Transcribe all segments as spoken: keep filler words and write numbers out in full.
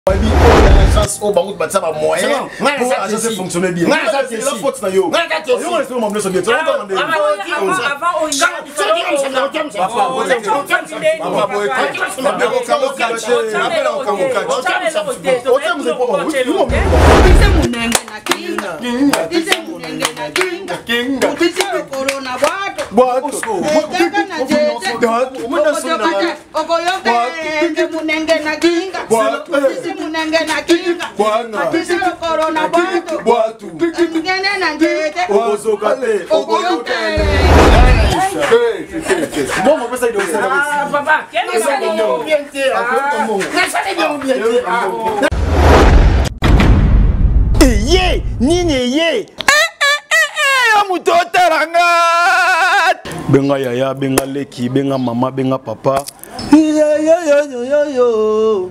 L'agence au Baroud bat ça va moyen pour l'agence fonctionner bien. C'est la faute na yo. Yo reste mon bleu bien. Tu vas demander. Avant on y munenge na kinga atise corona batu batu ngene na ngete ozokale okoyokele bon on peut ça dire ça ah papa quel ça dit bien tir ah ça dit bien tir ye nini ye eh eh eh amuto taranga benga yaya benga leki benga mama benga papa yo yo yo yo yo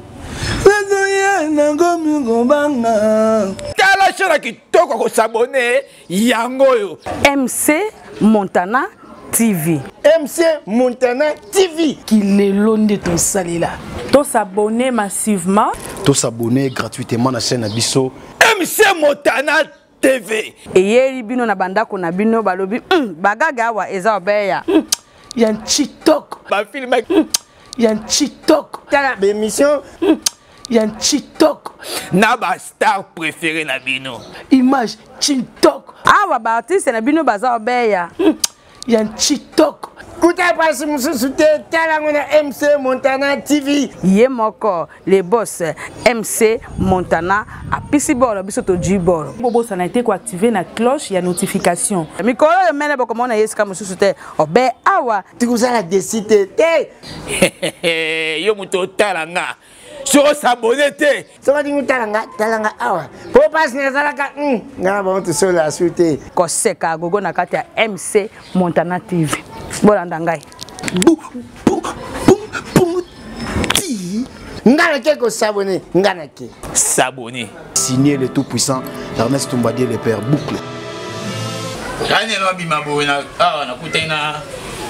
tala shora kitoko ko s'abonner yango yo M C Montana T V. M C Montana T V qui lelonde ton salila. To s'abonner massivement, to s'abonner gratuitement na chaîne Abisso M C Montana T V. Et yeri bino na bandako na bino balobi bagaga wa eza obeya. Yan TikTok ba film yan TikTok tala émission yan TikTok na ba star préféré na bino image TikTok awa ba artiste na bino baza obeya yan TikTok kuta pasi mususu te tala ngona M C Montana T V ye moko le boss M C Montana apisi bolo biso to ji bolo bobo ça na été ko activer na cloche ya notification mikolo yo mene boko mona yeska mususu te obe awa tikuzala décider te yo muto tala nga so s'abonner te so va dingu tala nga tala nga awa po pas na zala ka nga ba mutu so la suite ko seka gogo na kati ya M C Montana T V bolanda ngai bu bu bu ti ngana ke ko s'abonner ngana ke s'abonner signé le tout puissant Ernest Tumbadier le père boucle kanye no bima bona ah na kutena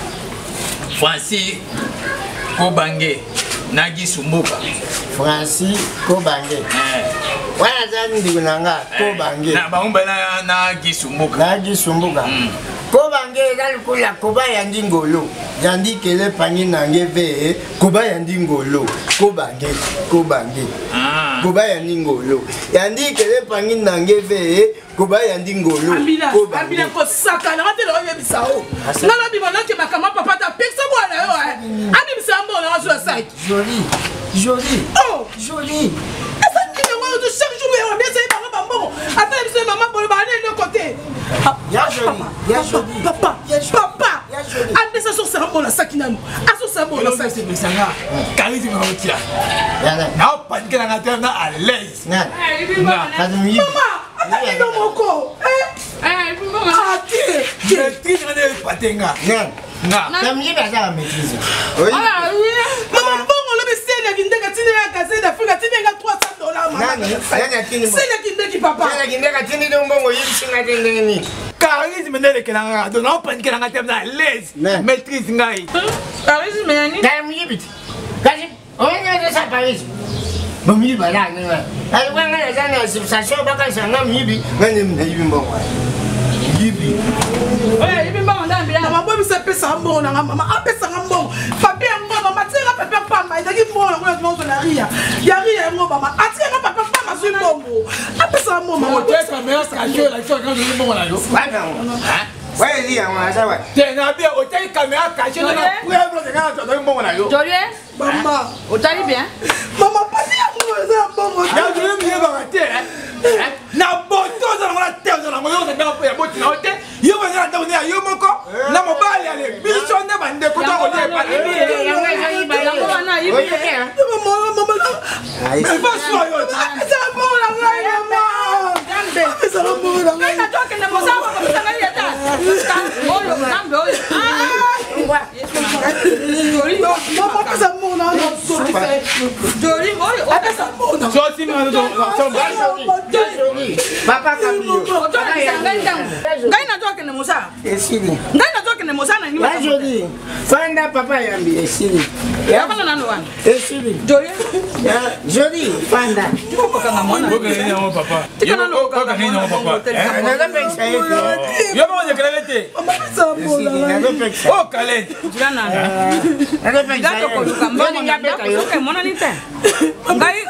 Francis Kobange Nagi Sumbuka Francis Kobange eh wana zani ndikunanga Kobange na baumba na Nagi Sumbuka Nagi Sumbuka Kobange galikula koba yandi ngolo yandi kele pangi nange ve koba yandi ngolo Kobange Kobange ah koba yandi ngolo yandi kele pangi nange ve koba yandi ngolo Kobange ambila ko saka na ngate lo yebisao ngala bibona ke makama papa ta peksa bwana yo ani bisambo na wazo site joli joli oh joli esa kile wa de chaque jour on essaye par maman attends c'est maman pour le baler de côté ya joli ya joli papa papa ande ça sur ça bon la sakinano aso ça bon la c'est c'est ça kali tu me retira na pas que na terre na à l'aise na maman non moko eh eh ah tu maîtrise de patenga na na mi ba za maîtrise oui maman bon le bestier na kindeka tine ya kase d'Afrique tine ga trois cents dollars maman c'est la kindeki papa c'est la kindeka tine de mbongo yisinga tene charisme ndele kelanga donc on pas que na terre na l'aise maîtrise ngai charisme yani na mi bit kasi on est ça charisme mami ba la ni wa ai wa ngana sana sensation ba kan sana mi bi ngani mna yibi mbongo yibi eh yibi mbongo ndambi ya mama bobi se pesa mbongo na mama apesa mbongo papi mbongo mama tira papi pamba idaki mbongo ngona tunazo na ria ya ria mbongo mama atira papi pamba su mbongo apesa mbongo mama teka meilleur cadeau la chose quand je mbongo la yo hein ouais Liya on ça ouais tena bien hôtel caméra cachée na preuve de quand tu mbongo la yo Jolie maman otali bien maman papi mbongo za mbongo ya je me ba te hein na boto za na terre za na yo za na ya boti na hôtel yo ba na taune ya yo moko na mobali ale mission ne bande ko to ko je pa ni maman maman mais pas so yo ça mbongo la ngai maman gambe ça mbongo la ngai na toke na mosa ko mtanga ya ta oyo gambe oyo ah Jolie maman pesa mbongo na Jolie oyo pesa mbongo na so si na do papa kabio ngai na toke na mosa esili ngai na toke ne mosana ni ma joli fanda papa yambi esili ya kana nano wana esili joye ya joli fanda ko kanga mwana ko kana ni papa tikana no ko kana ni papa na na pesa yetu yo mo je kelete oh kale jana na na pesa yetu ko kamba na beta yo ke mona ni te ngai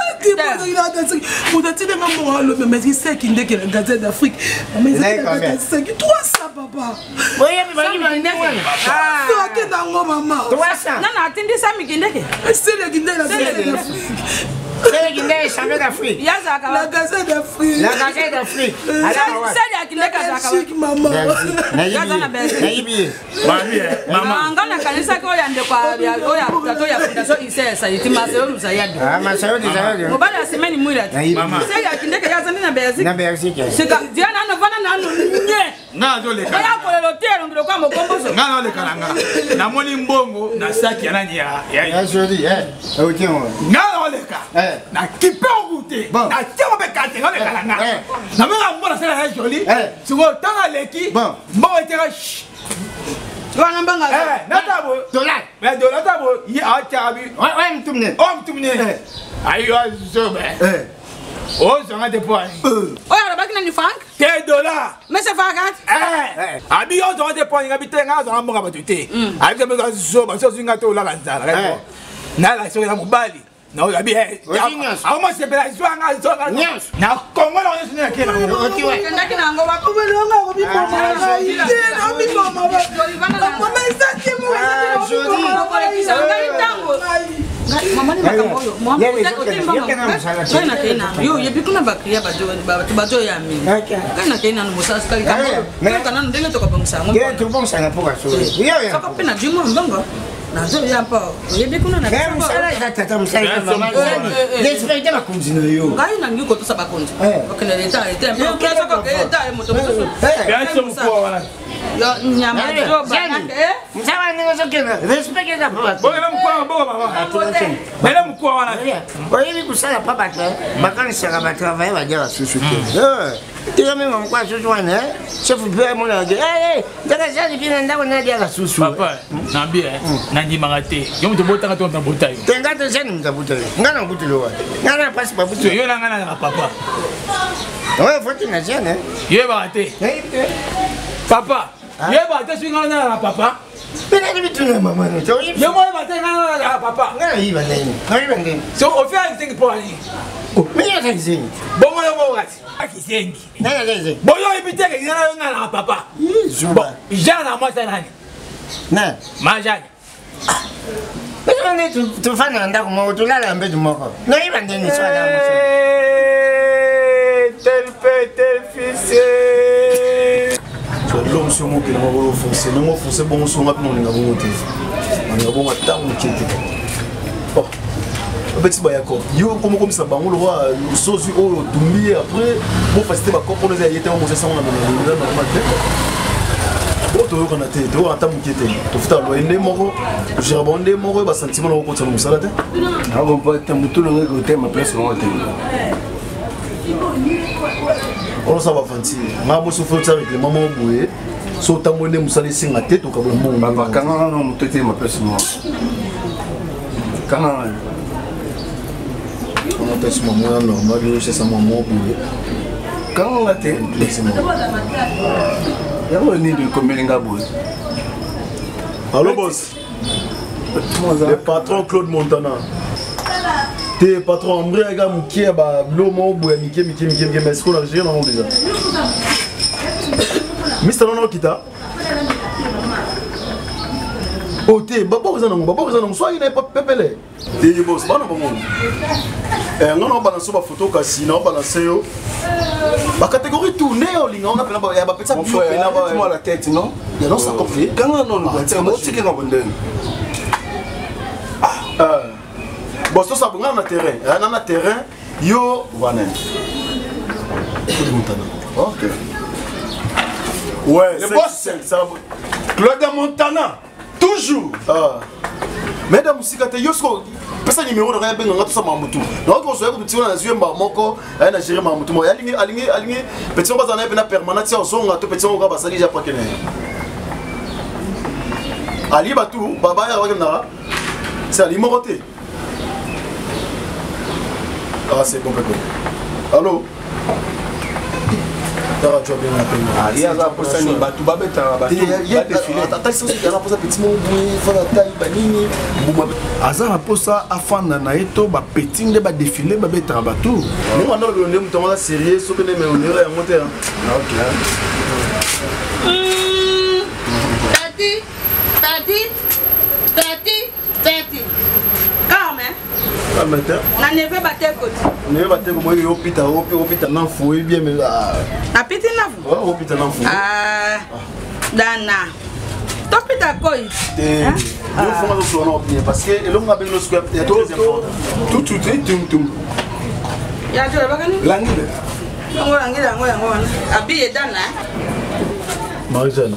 mutatile ngambo halo mais il sait qu'il ndeke la Gazette d'Afrique mais c'est trois cents papa oye bibali bindeke ah so ke dango mama trois cents nana atindi sami kindeke c'est le kindé la Gazette d'Afrique c'est le kindé champion d'Afrique yaza ka la Gazette d'Afrique la Gazette d'Afrique ala wa c'est ya kindeke za ka chic maman yaza na bese na ibi mami mama ngana kanisa ko yande kwa oya tato ya fondation isesa yitima selo lusayadi ah masao disayadi mobali asemeni mwira mama c'est ya kindeke yaza na bese na bese ke sika diana no vana na no nye nga zo le kala ya ko lo tero ngilo kwa mokomboso nga no le kala nga na moni mbongo na saki ya nani ya ya joli eh au tiens nga no le ka eh na kipe ngute na tiamo be kate nga le kala nga na menga mbona sala ya joli siko tanga leki mbongo etera wana mbanga eh natabo dollar mais do natabo yi a chabi ouais ouais mtumne o mtumne ayo zo be eh o zanga de point oya rabaki na ni franc te dollar mais c'est fagat eh abi yo zanga de point ngabi te nga zanga mbonga batute abi ke mbonga zo ba so zinga to la kanzala ka na la so ya mobali na o abi eh a mo se bela zo nga zo nga na kongo la yesu na kena o ti wa ndaki na ngo ba ko belonga ko bi ko mama ide na bi ko mama mama isaki mo joli ko le kisa ngai tango mama ni makambo mo mo kana kana yo yebi kuna bakria bajo bajo ya mi kana kana no musa skali kambo kana ndenge to ko bangsa mo ke tu bon sana poka so yo ya ko pena jimo mbongo na zo ya pa yebi kuna na ke musala ita tata musala mama respecte ma kunzino yo ngai na ngiko to sabakonzi okena leta leta mo kesa ko leta mo to so ya so mko wala yo nyama jo banake eh msawa ningo so kena respecte ta poka bonga na mko bonga mama bele mko wala oyebi kusala pa bato bakanisaka batravaye badia basusu te tika mema mokwa susu wana chef pe monage eh ndaka jani pina ndako nadia basusu papa na bien na ndimanga te yo mto botanga to na botayo tenga te jani mtabuta ngana ngutilo wa ngana pasi babuta yo na ngana na papa oye foti na jani ye ba te papa ye ba te swinga na papa pena ni bitu na mama no to ye mo ba te ngana na papa ngana yiba nini ngana nini so o fi an think pour ani mimi ya kizini bongo yo mo ngati akisengi nana kizini boyo ibiteke ngana ngana na papa zuba Jeanne na moi sana na ma Jeanne pena ni tu tu fana ndako mo tu lala mbedu moko na yiba nini swala mo tel père tel fils l'homme sur mon qui n'a pas foncé, non foncé bon sur ma mon n'a pas monté. On a bon attend mon qui était. Oh. Petit bayako. Yo comme comme ça bango le roi le sozu au dumbi après bon faciliter ma comprendre les ayétés on ça on a mon normal. Bon to ko na te to ata mon qui était. To futa lo ende moko. Je rebonde moko ba sentiment na ko tsana musala te. Ah bon pas te mutu le côté ma place on te. On ça va fanti. Ma bo so faut avec les mamans boué. So tamone musala singa te to ka bo mon. Papa quand on mutu te ma place moi. Quand on appelle ce moment normal, c'est ça maman boué. quand on a te Laissez-moi. il y a un nid de combien boy. Allô boss. Le patron Claude Montana. T'es patron Ambré aga mukie ba blomo boy mike mike mike mike mais qu'on a géré non déjà. Mister Nono kita. Oh t'es baba vous en avez baba vous en avez soit il n'est pas pépélé. T'es boss pas non pas mon. Eh non on balance ba photo kasi non balance yo. Ba catégorie tournée on linga on appelle ba ya ba petit bio pe na ba moi la tête non. Ya non ça compris. Quand on a te mo tiki na bonde. Ah. Bon, ça ça na terrain. On a terrain. Yo, voilà. Ok. Ouais, Le c'est- boss. c'est ça. Claude Montana toujours. Ah. Mesdames, musique te yosko. Pesa numéro de rien ben ngatu sa mamutu. Donc on se voit que tu vas jouer moko, elle a géré mamutu. Moi, aligné aligné aligné. Petit on va en avoir permanent si on zonga to petit on va basali ja pas kene. Ali Batou, Baba Yawaganara, c'est Ali Moroté. Ah, c'est bon, pépé. Allô? Tu as bien appelé. Ah, il y a la personne qui va tout battre. Il y a des filets. Petit mot, il faut la taille, banini. Azar a posé à Fana Naito, ba petit de ba défilé, ba bête à bateau. Nous, on a le nom de la série, ce que nous avons à monter. Ok. Tati, tati, tati, tati. Calme, hein? Calme, hein? On ne veut pas t'écouter. On ne veut pas t'écouter. On ne veut pas t'écouter. On fouille bien, mais là. La petite nave? Ouais, on peut t'écouter. Ah, Dana. Toi, tu as quoi? Nous faisons le parce que l'homme a besoin de square. Il y a tout, tout, tout, tout, tout. Il y a tout, l'angle. Yango yango yango yango habillé Dana. Marie-Jeanne.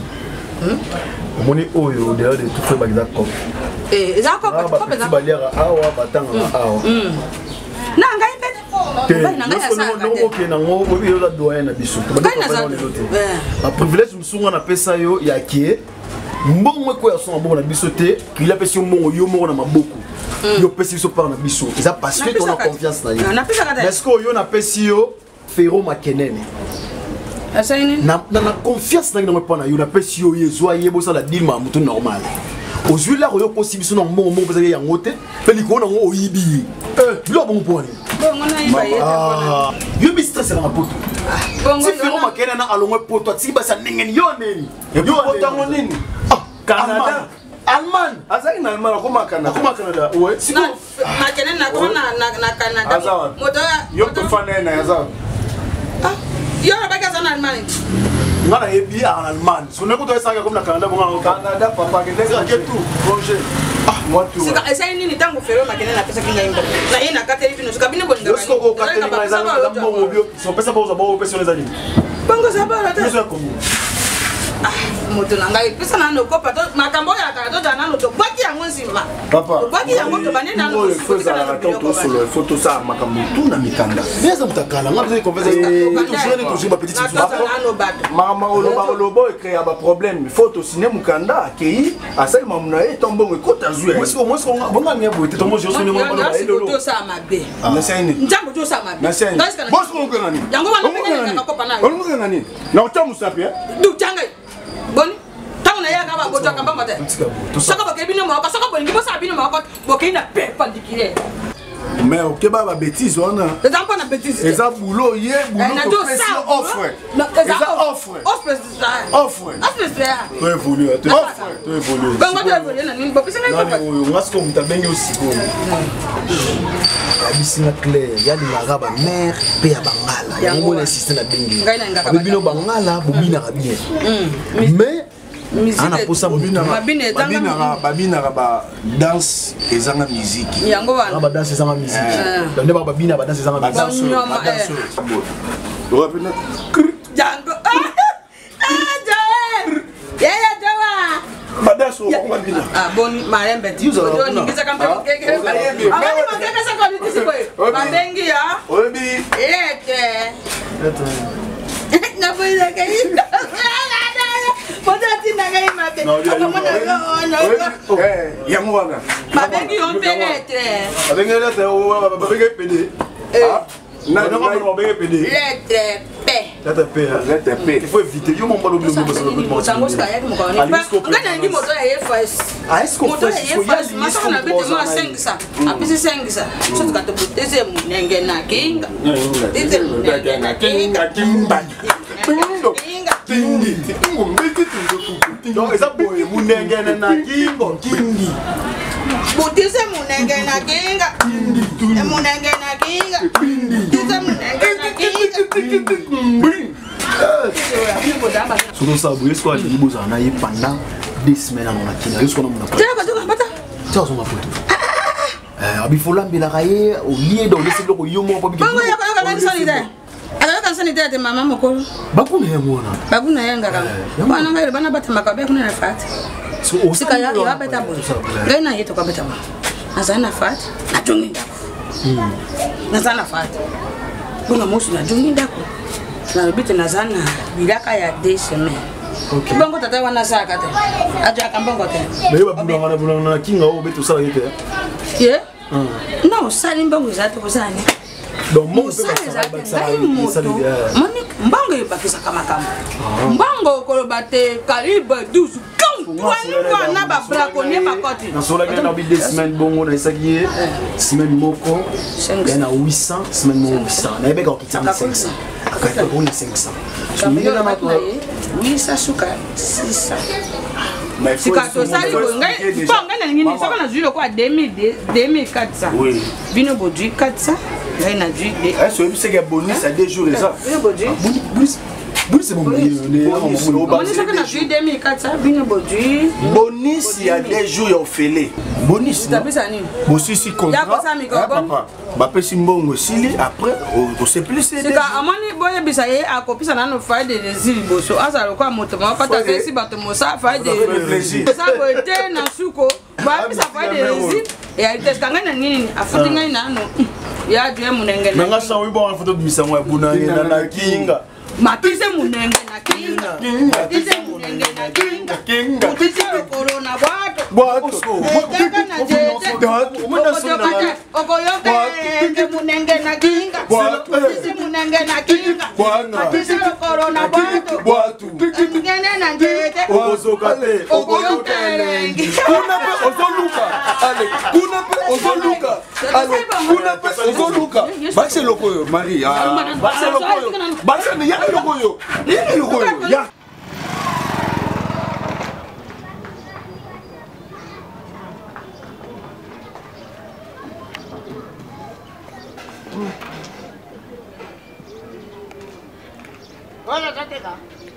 On est au delà de tout fait bagdad comme. Eh, ils ont encore pas pas petit balière awa batanga awa. Na ngai pete. Ba na ngai sa. Non OK na ngo bo yo la doyen na biso. Ba na les autres. Ba privilège musunga na pesa yo ya kie. Mbongo ko ya so mbongo na biso te, qu'il a pesi mbongo yo mbongo na maboko. Yo pesi so par na biso. Eza parce que on a confiance na yo. Est-ce que yo na pesi yo Ferro Makenene? Na na confiance na ngina mpa yo na pesi yo yezo yebo ça la dima mutu normal. Aujourd'hui là yo possible so na mbongo mbongo pesa ya ngote, pe liko na ngo oyibi. Eh, lo bon point. Bongo na yiba yete. Yo bi stress na poto. Si Ferro Makenene na alongo poto, ti ba sa nengeni yo neni. Yo poto ngonini. Canada. Allemagne. Azali na Allemagne koma Canada. Koma Canada. Ouais. Si na Makenene na koma na na Canada. Moto yo to fana na yaza. Ah, yo na baka sana Allemagne. Ngana yebi en Allemagne. So ne ko to esanga comme na Canada ko Canada papa ke ndeza ke tout projet. Ah, moi tout. Sika esa nini tangu Ferro Makenene na pesa kinga imba. Na ina kateli bino suka bine bolinga. Yo sko ko kateli na za na mbongo bio. So pesa ba uza ba pesa les amis. Bongo za ba la ta. Yo ko moto na ngai pesa na no kopa to makambo ya ka to dana no to baki yango nzima papa baki yango to banena no foza la tonto solo photo ça makambo tout na mikanda neza mtakala ngabe conversation to jeune to jiba petite mama oloba olobo e créer ba problème photo ciné mukanda akei asali mamuna e tombongo kota zuya moi moi moi bonga ngebe bote to mo je soni mo ba elo to sa mabe na seni njambo to sa mabe na seni boss mo ngani yango wana ngene na kopa na yo mo ngani na utamu sapia du changa boni tangu na yaka ba boto kamba mate saka ba kebino ma ka saka boni kibo sa bino ma ka bokina pe pandikire mais o ke ba ba bêtise wana eza mpa na bêtise eza boulot ye boulot to pression offre eza offre offre offre offre to évolue to offre to évolue bango to évolue na nini bopisa na ko ngasko mtabengi aussi ko abisina clair ya ni maraba mère pe ya bangala ya ngona assistant na bengi bino bangala bobina ka bien mais ana posa bobina babina babina ba danse ezanga musique yango wana ba danse ezanga musique donc ne ba babina ba danse ezanga ba danse ba danse rapina jango ah Joel yaya Joel badaso kwa bina ah bon marembe ti Yuzo do ni kisa kamba keke amani makeka saka ni tisi boy mabengi ya obi lete na boy la kai Podati na ngai mabe. Eh, yango wana. Mabengi on penetre. Mabengi lete o mabengi pede. Ah, na na ko mabengi pede. Lete pe. Lete pe, lete pe. Il faut éviter. Yo mon balo bio bo so ko Sango ska yak mo ko ni. Ngana ngi moto ya F S. Ah, est-ce qu'on moto ya F S masa na bete mo cinq sa. Apisi cinq sa. So tuka to buteze mu nenge na kinga. Teze mu nenge na kinga kimba. Kinga kingi. Kingo mbiki tungo. Donc eza boye mu nenge na kingo kingi. Buteze mu nenge na kinga. Kingi. Mu nenge na kinga. Teze mu nenge na kinga. Sono sabu yesu kwa libo za na pendant deux semaines on a kina yesu kwa mona pas. Tela bato bata. Tela so ma photo. Eh abi fola mbela kaye au lieu de laisser le yomo pa bi. Bongo ya kwa kwa sanitaire. Ala kwa sanitaire te mama moko. Bakuna ya ngona. Bakuna ya ngaka. Bana ngai bana bata makabe kuna na fat. So osika ya ya bata bo. Ngai na yeto kwa bata ma. Azana fat. Na jongi ndako. Hmm. Nazana fat. Kuna mosu na jongi ndako. Na bite nazana bilaka ya deux semaines. OK. Bongo tata wana saka te. Aja kambongo te. Mais ba bulanga na bulanga na kinga o beto sala yete. Ye? Non, sali mbongo zate kozani. Donc mon ça mbongo ebakisa kama kama. Mbongo kolobate calibre douze. Na ba braconnier bakoti. Na sola gana bi deux semaines bongo na isagiye. Semaine moko. Na huit cents, semaine mo huit cents. Na ebeka okitanga cinq cents. Akata ko ni cinq cents. Sumina na ko huit cents suka six cents. Mais faut que ça ngai ponga na ngini soko na julo kwa deux mille quatre cents. Oui. Bino bodui quatre cents. Ngai na ju. Est-ce que c'est que bonus à deux jours et ça? Bino bodui. Bonus. Bonus c'est bon. Bonus soko na ju deux mille quatre cents. Bino bodui. Bonus il y a deux jours ya ofele. Bonus. Tu appelles ça ni? Bonus si contrat. Papa. Ba pesi mbongo sili après on se plus c'est. C'est ka amani boye bisa ye akopisa na no faille de résil boso. Asa lokwa moto ma kata sesi bato mosa faille de résil. Ça ko ete na suko. Ba bisa faille de résil. Et a été kanga na nini afuti ngai na no. Ya dwe munenge. Nanga sawi ba wa photo bisa mwa bunange na na kinga. Matise munenge na kinga. Matise munenge na kinga. Kinga. Matise corona bato. Bato. Kanga na jete. Mwana sona. Okoyoke ke munenge na kinga. Matise munenge na kinga. Matise corona bato. Bato. Ngene na jete. Okosokate. Okoyoke lengi. Kuna pe ozoluka. Ale. Kuna pe ozoluka. Ale. Kuna pe ozoluka. Base lokoyo Marie. Ah. Base lokoyo. Base ne ya lokoyo. Ya lokoyo. Ya. Hola, tateka.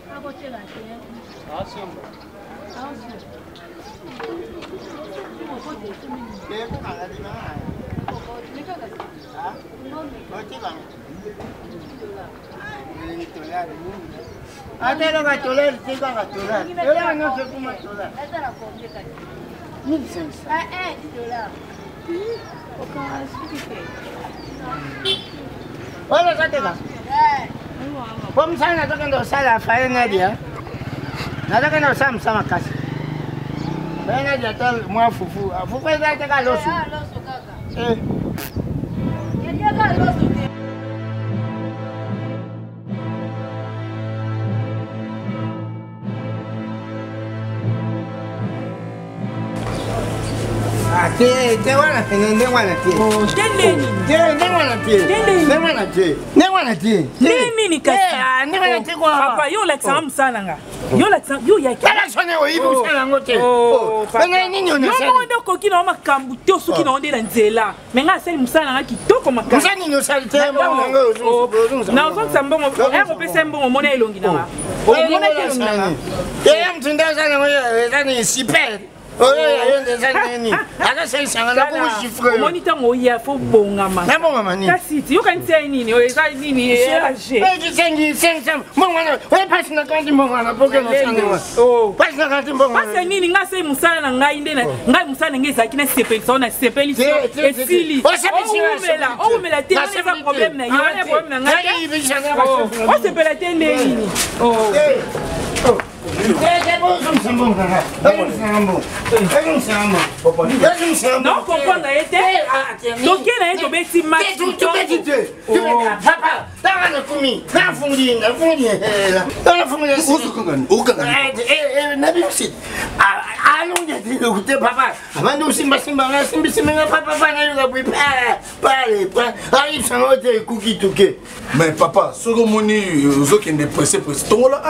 Atelo gatoler, tika gatoler. Era no se fuma tolar. Esa la compré casi. mille cinq cents. Ah, eh, dix dollars. Hola, tateka. Eh. Pom sana nataka ndo sala fae Nadia. Nataka ndo sama sama kasi. Fae Nadia tal mwa fufu. Fufu eza teka losu. Ah, loso kaka. Eh. Ya ya loso. Te te wana te ne wana te. Tendeni. Te ne wana te. Ne wana te. Ne wana te. Nini ni kasi? Ne wana te kwa. Papa yo la tsam sana nga. Yo la tsam yo ya ki. Kala sone o ibu sana ngote. Oh. Bana nini ona sana? Yo ndo koki na makambu te suki na onde na nzela. Menga seli musana nga kitoko makambu. Musani no sali te mbongo ngo ozo. Na ozo tsambongo. Ero pesa mbongo mona elongi na nga. O mona elongi na nga. Ye mtunda sana ngoye zani super. Oh, yonde zaneni. Aka sai sanga na ko chiffre. Monitor mo ya fo bongama. Na bongama ni. Kasi yo kan tse nini? O eza nini? Age. Eh, tu sengi cinq cents. Mongana, we passe na kanti mongana poke no sanga. Oh, passe na kanti mongana. Passe nini nga sai musala na ngai nde na ngai musala ngai zaki na sepeli so na sepeli so esili. O mela, o mela te na sa problème na yo, na problème na ngai. O sepela te nini? Oh. Oh. Non, comprendre été. Donc il est tombé si mal. Papa, dans le commis, dans le fond, dans le fond, dans le fond, au Canada. Et n'a pas aussi. Allons, écoutez, papa. Avant nous, Simba Simba, Simba Simba, papa, n'a pas parlé, pas arrive sans autre cookie to get. Mais papa, ce que mon zo qui est pressé pressé. Ton là,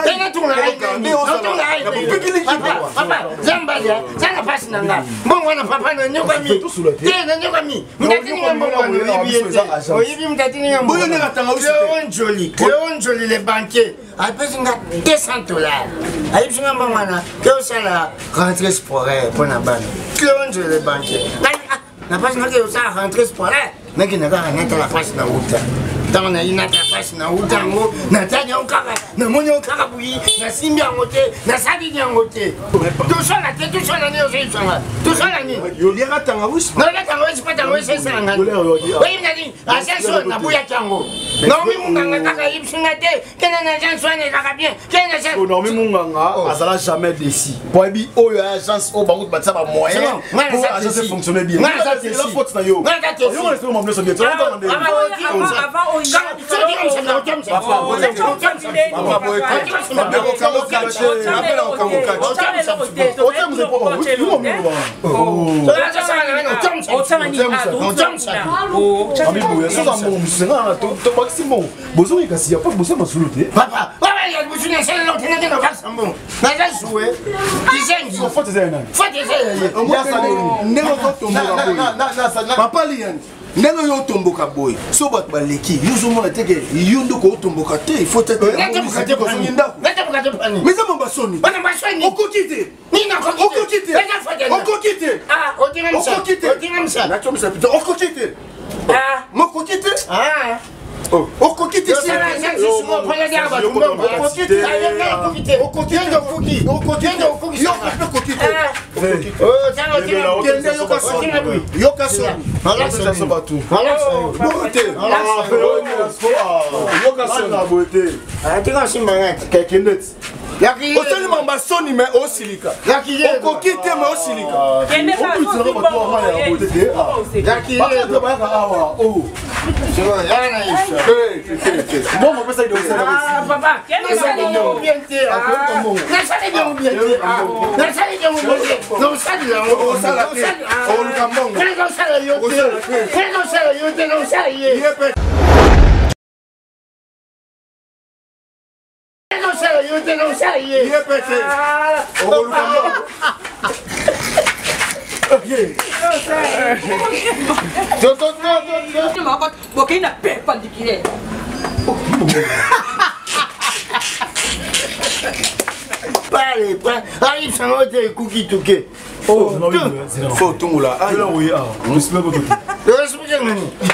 papa, Zambia, Zanga passe nanga. Bon, on a papa na nyoka mi. Te na nyoka mi. Mtatini ngombo wana oyibi. Oyibi mtatini ngombo. Boyo nga tanga usi. Cléon Joli, Cléon Joli les banquiers. Alpesi nga deux cents dollars. Ayibi ngombo wana. Que ça la rentrée sportive pour na bana. Cléon Joli les banquiers. Na pas nga que ça rentrée sportive. Mais qui n'a pas na la passe na route. Dans na ina ta passe place na utango na tanya okaka na moni okaka bui na simbi yango te na sadi yango te tout ça la tête tout ça la nio c'est ça tout ça la nio yo liaka tanga wis non la tanga wis pas tanga wis c'est ça oui nani ascension na buya tango non mi munganga kaka yipsinga te kena na agence wana kaka bien kena na agence non mi munganga azala jamais décis pour bi oyo agence o bango batsa ba moyen pour agence fonctionner bien la faute na yo yo reste mo mneso bien tu vas demander avant on y a Papa Liyan, ndenge yo tomboka boy, so bat baleki, yo zo mona teke yo ndoko tomboka te, il faut être tomboka te pani ndako. Tomboka te pani. Mais ça m'a sonné. Bana basoni. Okokite. Ni na kokite. Okokite. Okokite. Ah, otingamsa. Okokite. Otingamsa. Na chomisa pito. Okokite. Ah, mokokite. Ah. Oh, okokite c'est la gente se mo pala dia ba tumba. Okokite. Okokite. Okokite do fuki. Okokite do fuki. Yo ko kokite. Oh, ça va dire kende yo ka soni. Yo ka soni. Ala ça se bat tout. Ala ça. Bote. Ah, yo ka soni na bote. Ah, tu vas simanga. Kekendet. Yaki. Oteli mamba soni mais au silika. Yaki. Okokite mais au silika. Kende fa so. Yaki. Oh. Tu vois, là na isso. Bon, on peut ça de Ah, papa, quel ça de yo bien te. Na ça de yo bien te. Na ça de yo bien te. Non ça de yo. On ça la paix. On le cambon. Non ça de yo te. Non ça de yo te, non ça de yo. Non ça de yo te, non ça de yo. Il est pété. On le cambon. Ok. Yo to to to. ma boke na perpendiculaire. Pare, pare. Aí sango te cookie tuke. Oh, non, oui, c'est Faut tout là. Ah, oui, ah, on se met pas. Eu expliquei mani.